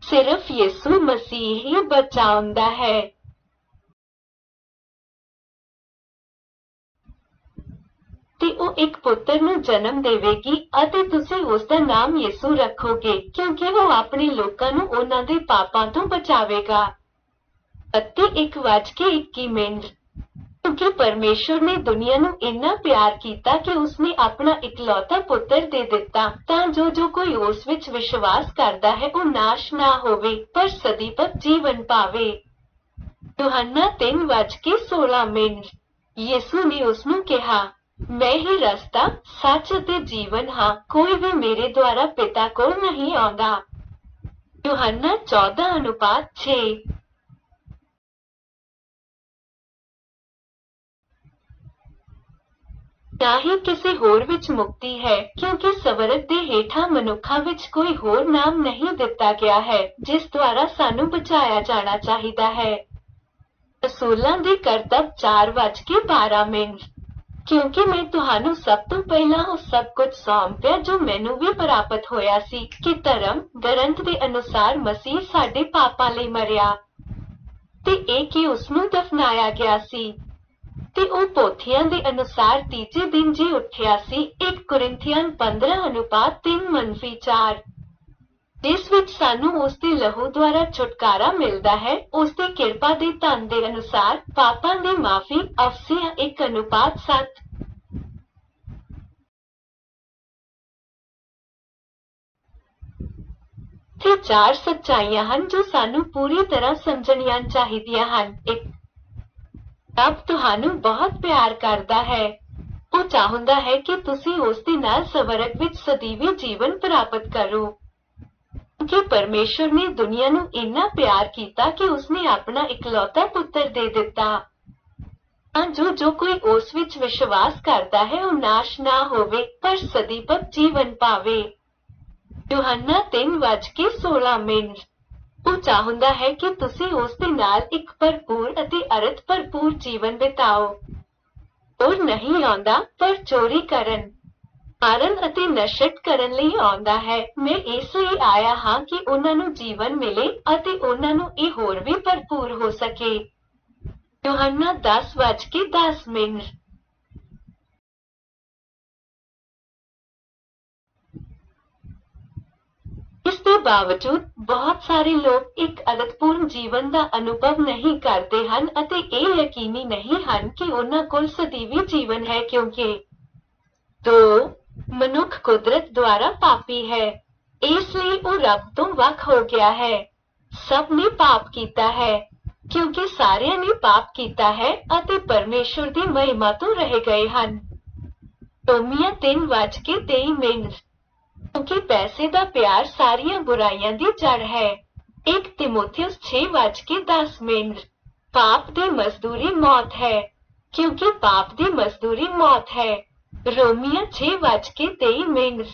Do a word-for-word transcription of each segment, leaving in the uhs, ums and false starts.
सिर्फ यीशु मसीह ही बचाउंदा है। ਤੇ ਉਹ ਇੱਕ ਪੁੱਤਰ ਨੂੰ ਜਨਮ ਦੇਵੇਗੀ ਅਤੇ ਤੁਸੀਂ ਉਸ ਦਾ ਨਾਮ ਯਿਸੂ ਰੱਖੋਗੇ ਕਿਉਂਕਿ ਉਹ ਆਪਣੇ ਲੋਕਾਂ ਨੂੰ ਉਹਨਾਂ ਦੇ ਪਾਪਾਂ ਤੋਂ ਬਚਾਵੇਗਾ। ਅਤੇ ਇੱਕ ਵੱਜ ਕੇ ਇੱਕੀ ਮਿੰਟ ਕਿਉਂਕਿ ਪਰਮੇਸ਼ੁਰ ਨੇ ਦੁਨੀਆ ਨੂੰ ਇੰਨਾ ਪਿਆਰ ਕੀਤਾ ਕਿ ਉਸਨੇ ਆਪਣਾ ਇਕਲੌਤਾ ਪੁੱਤਰ ਦੇ ਦਿੱਤਾ ਤਾਂ ਜੋ ਜੋ ਕੋਈ ਉਸ ਵਿੱਚ ਵਿਸ਼ਵਾਸ ਕਰਦਾ ਹੈ ਉਹ ਨਾਸ਼ ਨਾ ਹੋਵੇ ਪਰ ਸਦੀਵ ਜੀਵਨ ਪਾਵੇ। ਯੋਹੰਨਾ ਤਿੰਨ ਵੱਜ ਕੇ ਸੋਲਾਂ ਮਿੰਟ ਯਿਸੂ ਨੇ ਉਸਨੂੰ ਕਿਹਾ, मैं ही रास्ता सच ते जीवन हाँ, कोई भी मेरे द्वारा पिता को नहीं आंदा। यूहन्ना चौदह अनुपात छे। ना ही किसी होर विच मुक्ति है क्योंकि स्वर्ग दे हेठा मनुखा विच कोई होर नाम नहीं दिता गया है जिस द्वारा सानू बचाया जाना चाहिदा है। रसूलां दे करतब चार वज के बारह मिनट क्योंकि मैं तुहानू सब तो पहला वो सब कुछ सौंपिया जो मैनू भी प्राप्त होया सी कि धर्म ग्रंथ के अनुसार मसीह साडे पापां लई मरिया ते एक ही उसनू दफनाया गया सी ते ओ पोथियां दे अनुसार तीजे दिन जी उठिया सी। एक कुरिन्थियन पंद्रह अनुपात तीन मनफी चार जिस विच सानू उसके लहू द्वारा छुटकारा मिलता है उसकी किरपा दे धन दे अनुसार पापां दी माफी। अफसियां एक अनुपात सत्त। थे चार सच्चाइयां हन जो सानू पूरी तरह समझणियां चाहिदियां हन। एक, रब तुहानू बहुत प्यार करदा है। वो चाहुंदा है कि तुसी उसदे नाल स्वर्ग विच सਦੀवी जीवन प्राप्त करो कि परमेश्वर ने दुनिया नू इन्ना प्यार किया कि उसने अपना इकलौता पुत्र दे दिता जो जो कोई उस विच विश्वास करता है वो नाश ना होवे पर सदीव जीवन पावे। यूहन्ना तीन वज के सोलह मिनट वो चाहुंदा है कि तुसी उसदे नाल एक भरपूर अते अर्थ भरपूर जीवन बिताओ। और नहीं आंदा पर चोरी करन मारन अते नशट करन लई आउंदा है। मैं इस लई आया हाँ कि उन्हां नू जीवन मिले अते उन्हां नू इह होर भी भरपूर हो सके। यूहन्ना दस वज के दस मिनट इसके बावजूद बहुत सारे लोग एक अर्थपूर्ण जीवन का अनुभव नहीं करते हन अते ये यकीनी नहीं हन कि उन्हां कोल सदीवी जीवन है क्योंकि दो मनुख कुदरत द्वारा पापी है इसलिए वो रब तो वख हो गया है। सब ने पाप किया है क्योंकि सारियां ने पाप किया है अते परमेश्वर दी महिमा तो रह गए हन। रोमिया तीन वज के तेई मिनट क्योंकि पैसे दा प्यार सारियां बुराइयां दी जड़ है। एक तिमोथियस छे वज के दस मिनट पाप दी मजदूरी मौत है क्योंकि पाप दी मजदूरी मौत है। रोमिया छे वज के तेई मिनट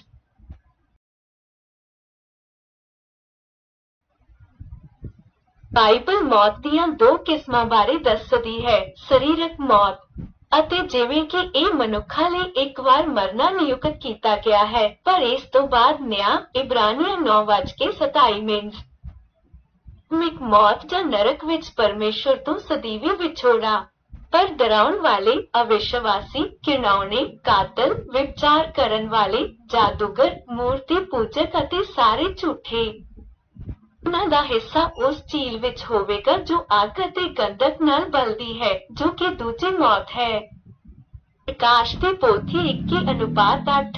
बाइबल मौत दियां दो किस्मां बारे दसदी है, सरीरक मौत ਅਤੇ ਜਿਵੇਂ ਕਿ ਇਹ ਮਨੁੱਖਾਂ ਲਈ ਇੱਕ ਵਾਰ ਮਰਨਾ ਨਿਯੁਕਤ ਕੀਤਾ ਗਿਆ ਹੈ ਪਰ ਇਸ ਤੋਂ ਬਾਅਦ ਨਿਆਂ। ਇਬਰਾਨੀਆਂ ਨੌ ਵਜ ਕੇ ਸਤਾਈ ਮਿੰਟ ਮਿਕ ਮੌਤ ਜਾਂ ਨਰਕ ਵਿੱਚ ਪਰਮੇਸ਼ੁਰ ਤੋਂ ਸਦੀਵੀ ਵਿਛੋੜਾ ਪਰ ਡਰਾਉਣ ਵਾਲੇ ਅਵਿਸ਼ਵਾਸੀ ਘਿਨਾਉਣੇ ਕਾਤਲ ਵਿਚਾਰ ਕਰਨ ਵਾਲੇ ਜਾਦੂਗਰ ਮੂਰਤੀ ਪੂਜਕ ਅਤੇ ਸਾਰੇ ਝੂਠੇ ਉਹਨਾਂ ਦਾ ਹਿੱਸਾ ਉਸ ਝੀਲ ਵਿੱਚ ਹੋਵੇਗਾ ਜੋ ਅੱਗ ਅਤੇ ਗੰਧਕ ਨਾਲ ਬਲਦੀ ਹੈ ਜੋ ਕਿ ਦੂਜੀ ਮੌਤ ਹੈ। ਪ੍ਰਕਾਸ਼ ਦੀ ਪੋਥੀ ਇੱਕੀ ਅਨੁਪਾਤ ਅੱਠ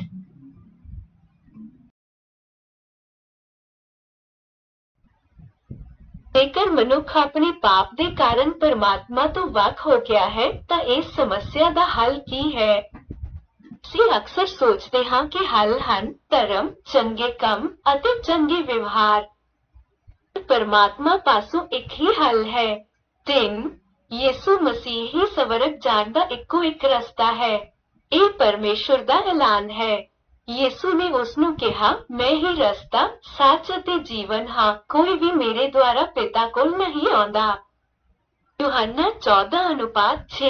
ਜੇਕਰ ਮਨੁੱਖ ਆਪਣੇ ਪਾਪ ਦੇ ਕਾਰਨ ਪਰਮਾਤਮਾ ਤੋਂ ਵੱਖ ਹੋ ਗਿਆ ਹੈ ਤਾਂ ਇਸ ਸਮੱਸਿਆ ਦਾ ਹੱਲ ਕੀ ਹੈ? ਅਸੀਂ ਅਕਸਰ ਸੋਚਦੇ ਹਾਂ ਕਿ ਹੱਲ ਹਨ ਧਰਮ, ਚੰਗੇ ਕੰਮ ਅਤੇ ਚੰਗੇ ਵਿਵਹਾਰ। परमात्मा पासों एक ही हल है। तीन यीशु मसीह ही स्वर्ग जाण दा इक्को एक रास्ता है। ये परमेश्वर दा ऐलान है। यीशु ने उसनू कहा, मैं ही रास्ता सच अते जीवन हाँ, कोई भी मेरे द्वारा पिता कोल नहीं आंदा। यूहन्ना चौदह अनुपात छे।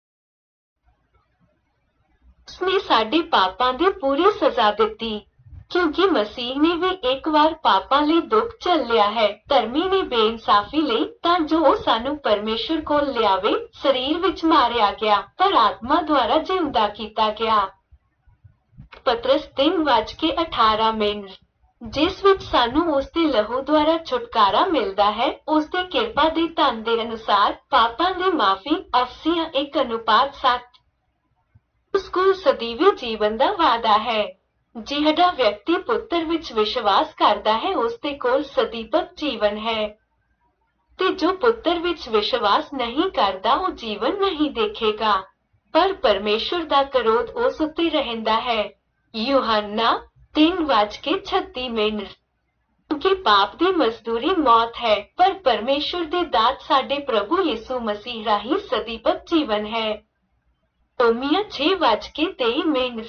उसने साडे पापां दी पूरी सजा दित्ती क्योंकि मसीह ने भी एक बार पापां ਲਈ दुख झेल लिया है। धर्मी ने बेइंसाफी ਲਈ ਤਾਂ ਜੋ ਉਹ ਸਾਨੂੰ ਪਰਮੇਸ਼ਰ ਕੋਲ ਲਿਆਵੇ, ਸਰੀਰ ਵਿੱਚ ਮਾਰਿਆ ਗਿਆ ਪਰ ਆਤਮਾ ਦੁਆਰਾ ਜਿਉਂਦਾ ਕੀਤਾ ਗਿਆ। ਪਤਰਸ ਤਿੰਨ ਵੱਜ ਕੇ ਅਠਾਰਾਂ ਮਿੰਟ, ਜਿਸ ਵਿੱਚ ਸਾਨੂੰ ਉਸ ਦੇ ਲਹੂ ਦੁਆਰਾ ਛੁਟਕਾਰਾ ਮਿਲਦਾ ਹੈ, ਉਸ ਦੀ ਕਿਰਪਾ ਦੇ ਧਨ ਦੇ ਅਨੁਸਾਰ ਪਾਪਾਂ ਦੀ ਮਾਫੀ। ਅਫਸੀਆਂ ਇੱਕ ਅਨੁਪਾਤ ਸੱਤ। ਉਸ ਕੋਲ ਸਦੀਵੀ ਜੀਵਨ ਦਾ ਵਾਅਦਾ ਹੈ। ਜਿਹੜਾ ਵਿਅਕਤੀ ਪੁੱਤਰ ਵਿੱਚ ਵਿਸ਼ਵਾਸ ਕਰਦਾ ਹੈ ਉਸ ਦੇ ਕੋਲ ਸਦੀਵਕ ਜੀਵਨ ਹੈ, ਤੇ ਜੋ ਪੁੱਤਰ ਵਿੱਚ ਵਿਸ਼ਵਾਸ ਨਹੀਂ ਕਰਦਾ ਉਹ ਜੀਵਨ ਨਹੀਂ ਦੇਖੇਗਾ, ਪਰ ਪਰਮੇਸ਼ਰ ਦਾ ਕਰੋਧ ਉਸ ਉੱਤੇ ਰਹਿੰਦਾ ਹੈ। ਯੂਹੰਨਾ ਤਿੰਨ ਵੱਜ ਕੇ ਛੱਤੀ ਮਿੰਟ। ਕਿਉਂਕਿ ਪਾਪ ਦੀ ਮਜ਼ਦੂਰੀ ਮੌਤ ਹੈ, ਪਰ ਪਰਮੇਸ਼ਰ ਦੀ ਦਾਤ ਸਾਡੇ ਪ੍ਰਭੂ ਯਿਸੂ ਮਸੀਹ ਰਾਹੀਂ ਸਦੀਵਕ ਜੀਵਨ ਹੈ। ਰੋਮੀਆਂ ਛੇ ਵੱਜ ਕੇ ਤੇਈ ਮਿੰਟ।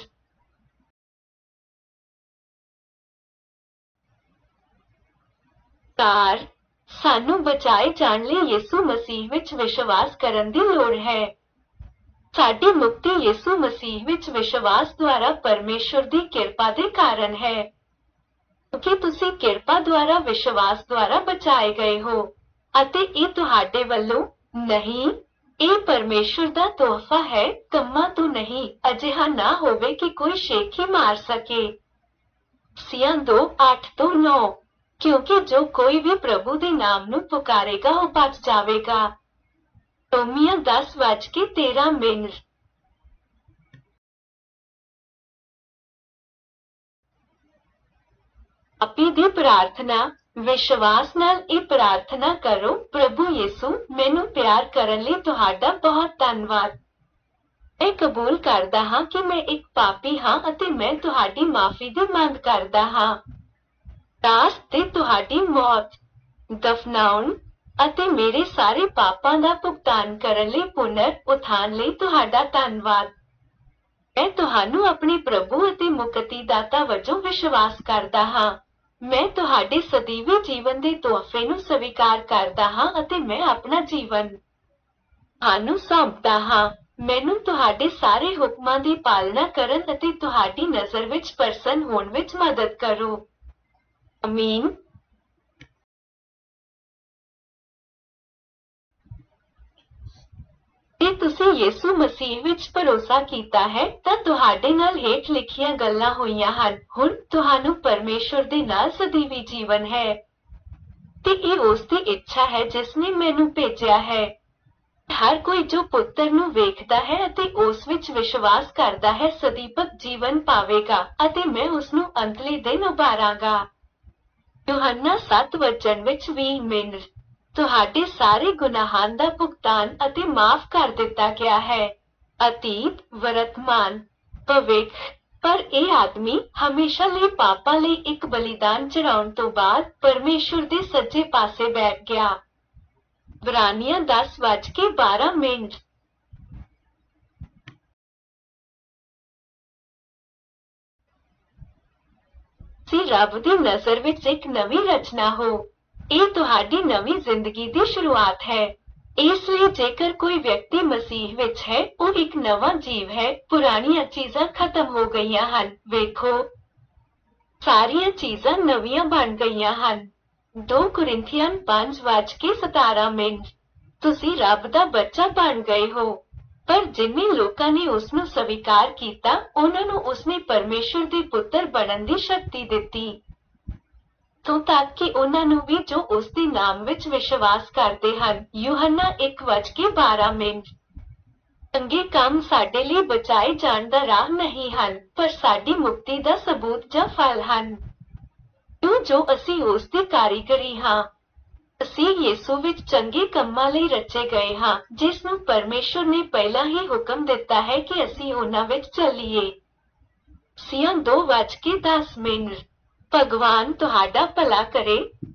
ਕਾਰ ਸਾਨੂੰ ਬਚਾਏ ਜਾਣ ਲਈ ਯਿਸੂ ਮਸੀਹ ਵਿੱਚ ਵਿਸ਼ਵਾਸ ਕਰਨ ਦੀ ਲੋੜ ਹੈ। ਸਾਡੀ ਮੁਕਤੀ ਯਿਸੂ ਮਸੀਹ ਵਿੱਚ ਵਿਸ਼ਵਾਸ ਦੁਆਰਾ ਪਰਮੇਸ਼ਰ ਦੀ ਕਿਰਪਾ ਦੇ ਕਾਰਨ ਹੈ। ਕਿਉਂਕਿ ਤੁਸੀਂ ਕਿਰਪਾ ਦੁਆਰਾ ਵਿਸ਼ਵਾਸ ਦੁਆਰਾ ਬਚਾਏ ਗਏ ਹੋ, ਅਤੇ ਇਹ ਤੁਹਾਡੇ ਵੱਲੋਂ ਨਹੀਂ, ਇਹ ਪਰਮੇਸ਼ਰ ਦਾ ਤੋਹਫਾ ਹੈ, ਕੰਮਾਂ ਤੋਂ ਨਹੀਂ। ਅਜਿਹਾ ਨਾ ਹੋਵੇ ਕਿ ਕੋਈ ਸ਼ੇਖੀ ਮਾਰ ਸਕੇ। ਸੀਆਂ ਦੋ ਅੱਠ ਤੋਂ ਨੌ। ਕਿਉਂਕਿ ਜੋ ਕੋਈ ਵੀ ਪ੍ਰਭੂ ਦੇ ਨਾਮ ਨੂੰ ਪੁਕਾਰੇਗਾ ਉਹ ਬਚ ਜਾਵੇਗਾ। ਰੋਮੀਆਂ ਦਸ ਵੱਜ ਕੇ ਤੇਰਾਂ ਮਿੰਟ। ਆਪੀ ਦੀ ਪ੍ਰਾਰਥਨਾ। ਵਿਸ਼ਵਾਸ ਨਾਲ ਇਹ ਪ੍ਰਾਰਥਨਾ ਕਰੋ, ਪ੍ਰਭੂ ਯਿਸੂ, ਮੈਨੂੰ ਪਿਆਰ ਕਰਨ ਲਈ ਤੁਹਾਡਾ ਬਹੁਤ ਧੰਨਵਾਦ। ਮੈਂ ਕਬੂਲ ਕਰਦਾ ਹਾਂ ਕਿ ਮੈਂ ਇੱਕ ਪਾਪੀ ਹਾਂ ਅਤੇ ਮੈਂ ਤੁਹਾਡੀ ਮਾਫੀ ਦੀ ਮੰਗ ਕਰਦਾ ਹਾਂ। ਦਾਸ ਤੇ ਤੁਹਾਡੀ ਮੌਤ, ਦਫਨਾਉਣ ਅਤੇ ਮੇਰੇ ਸਾਰੇ ਪਾਪਾਂ ਦਾ ਭੁਗਤਾਨ ਕਰਨ ਲਈ ਪੁਨਰ ਉਥਾਨ ਲਈ ਤੁਹਾਡਾ ਧੰਨਵਾਦ। ਮੈਂ ਤੁਹਾਨੂੰ ਆਪਣੇ ਪ੍ਰਭੂ ਅਤੇ ਮੁਕਤੀਦਾਤਾ ਵਜੋਂ ਵਿਸ਼ਵਾਸ ਕਰਦਾ ਹਾਂ। ਮੈਂ ਤੁਹਾਡੇ ਸਦੀਵੀ ਜੀਵਨ ਦੇ ਤੋਹਫੇ ਨੂੰ ਸਵੀਕਾਰ ਕਰਦਾ ਹਾਂ ਅਤੇ ਮੈਂ ਆਪਣਾ ਜੀਵਨ ਤੁਹਾਨੂੰ ਸੌਂਪਦਾ ਹਾਂ। ਮੈਨੂੰ ਤੁਹਾਡੇ ਸਾਰੇ ਹੁਕਮਾਂ ਦੀ ਪਾਲਣਾ ਕਰਨ ਅਤੇ ਤੁਹਾਡੀ ਨਜ਼ਰ ਵਿੱਚ ਪ੍ਰਸੰਨ ਹੋਣ ਵਿੱਚ ਮਦਦ ਕਰੋ। ਅਮੀਨ। ਜੇ ਤੁਸੀਂ ਯਿਸੂ ਮਸੀਹ ਵਿੱਚ ਭਰੋਸਾ ਕੀਤਾ ਹੈ ਤਾਂ ਤੁਹਾਡੇ ਨਾਲ ਹੇਠ ਲਿਖੀਆਂ ਗੱਲਾਂ ਹੋਈਆਂ ਹਨ। ਹੁਣ ਤੁਹਾਨੂੰ ਪਰਮੇਸ਼ਰ ਦੇ ਨਾਲ ਸਦੀਵੀ ਜੀਵਨ ਹੈ, ਤੇ ਇਹ ਉਸ ਦੀ ਇੱਛਾ ਹੈ ਜਿਸ ਨੇ ਮੈਨੂੰ ਭੇਜਿਆ ਹੈ। ਹਰ ਕੋਈ ਜੋ ਪੁੱਤਰ ਨੂੰ ਵੇਖਦਾ ਹੈ ਅਤੇ ਉਸ ਵਿੱਚ ਵਿਸ਼ਵਾਸ ਕਰਦਾ ਹੈ ਸਦੀਵਕ ਜੀਵਨ ਪਾਵੇਗਾ, ਅਤੇ ਮੈਂ ਉਸ ਨੂੰ ਅੰਤਲੇ ਦਿਨ ਉਭਾਰਾਂਗਾ। ਯੂਹੰਨਾ ਸੱਤ ਵਚਨ ਵਿੱਚ ਵੀਹ ਮਿੰਟ। ਤੁਹਾਡੇ ਸਾਰੇ ਗੁਨਾਹਾਂ ਦਾ ਭੁਗਤਾਨ ਅਤੇ ਮਾਫ ਕਰ ਦਿੱਤਾ ਗਿਆ ਹੈ, ਅਤੀਤ, ਵਰਤਮਾਨ, ਭਵਿੱਖ। ਪਰ ਇਹ ਆਦਮੀ ਹਮੇਸ਼ਾ ਲਈ ਪਾਪਾਂ ਲਈ ਇੱਕ ਬਲੀਦਾਨ ਚੜਾਉਣ ਤੋਂ ਬਾਅਦ ਪਰਮੇਸ਼ਰ ਦੇ ਸੱਜੇ ਪਾਸੇ ਬੈਠ ਗਿਆ। ਇਬਰਾਨੀਆਂ ਦਸ ਵੱਜ ਕੇ ਬਾਰਾਂ ਮਿੰਟ। ਤੁਸੀਂ ਰੱਬ ਦੀ ਨਜ਼ਰ ਵਿੱਚ ਇੱਕ ਨਵੀਂ ਰਚਨਾ ਹੋ। ਇਹ ਤੁਹਾਡੀ ਨਵੀਂ ਜ਼ਿੰਦਗੀ ਦੀ ਸ਼ੁਰੂਆਤ ਹੈ। ਇਸ ਲਈ ਜੇਕਰ ਕੋਈ ਵਿਅਕਤੀ ਮਸੀਹ ਵਿੱਚ ਹੈ, ਉਹ ਇੱਕ ਨਵਾਂ ਜੀਵ ਹੈ। ਪੁਰਾਣੀਆਂ ਚੀਜ਼ਾਂ ਖਤਮ ਹੋ ਗਈਆਂ ਹਨ, ਵੇਖੋ ਸਾਰੀਆਂ ਚੀਜ਼ਾਂ ਨਵੀਆਂ ਬਣ ਗਈਆਂ ਹਨ। ਦੋ ਕੁਰਿੰਥੀਆਂ ਪੰਜ ਵੱਜ ਕੇ ਸਤਾਰਾਂ ਮਿੰਟ। ਤੁਸੀਂ ਰੱਬ ਦਾ ਬੱਚਾ ਬਣ ਗਏ ਹੋ, ਪਰ ਜਿੰਨੇ ਲੋਕਾਂ ਨੇ ਉਸ ਨੂੰ ਸਵੀਕਾਰ ਕੀਤਾ ਉਹਨਾਂ ਨੂੰ ਉਸਨੇ ਪਰਮੇਸ਼ਰ ਦੇ ਪੁੱਤਰ ਬਣਨ ਦੀ ਸ਼ਕਤੀ ਦਿੱਤੀ, ਤੋਂ ਤੱਕ ਕਿ ਉਹਨਾਂ ਨੂੰ ਵੀ ਜੋ ਉਸ ਦੇ ਨਾਮ ਵਿੱਚ ਵਿਸ਼ਵਾਸ ਕਰਦੇ ਹਨ। ਯੂਹੰਨਾ ਇੱਕ ਵੱਜ ਕੇ ਬਾਰਾਂ ਮਿੰਟ। ਚੰਗੇ ਕੰਮ ਸਾਡੇ ਲਈ ਬਚਾਏ ਜਾਣ ਦਾ ਰਾਹ ਨਹੀਂ ਹਨ, ਪਰ ਸਾਡੀ ਮੁਕਤੀ ਦਾ ਸਬੂਤ ਜਾਂ ਫਲ ਹਨ। ਕਿਉਂ ਜੋ ਅਸੀਂ ਉਸ ਦੀ ਕਾਰੀਗਰੀ ਹਾਂ। ਅਸੀਂ ਯਿਸੂ ਵਿੱਚ ਚੰਗੇ ਕੰਮਾਂ ਲਈ ਰਚੇ ਗਏ ਹਾਂ, ਜਿਸ ਨੂੰ ਪਰਮੇਸ਼ਰ ਨੇ ਪਹਿਲਾਂ ਹੀ ਹੁਕਮ ਦਿੱਤਾ ਹੈ ਕਿ ਅਸੀਂ ਉਹਨਾਂ ਵਿੱਚ ਚੱਲੀਏ। ਸੀਆਂ ਦੋ ਵੱਜ ਕੇ ਦਸ ਮਿੰਟ। ਭਗਵਾਨ ਤੁਹਾਡਾ ਭਲਾ ਕਰੇ।